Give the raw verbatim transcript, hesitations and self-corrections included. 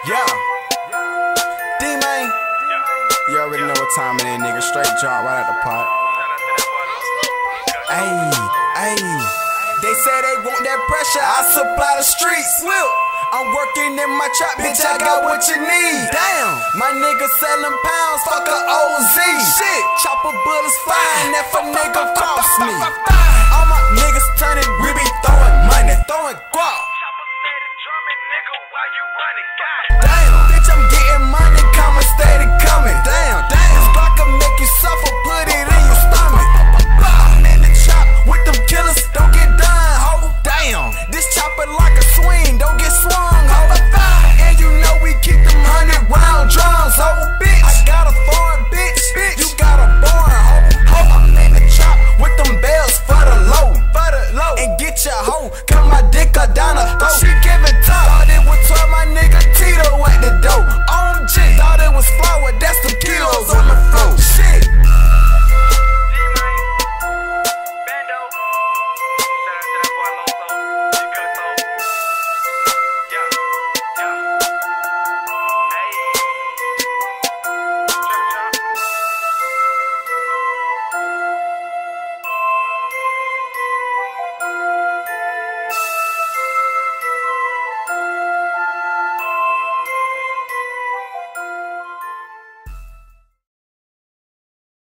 Yeah. D-Man. You already know what time it is, nigga. Straight drop right out the pot. Ayy, ayy. They say they want that pressure, I supply the streets. Slip. I'm working in my trap, bitch, I got what you need. Damn, my nigga selling pounds, fuck a O Z. Shit, chopper bullets fine, if a nigga cross me. All my niggas turning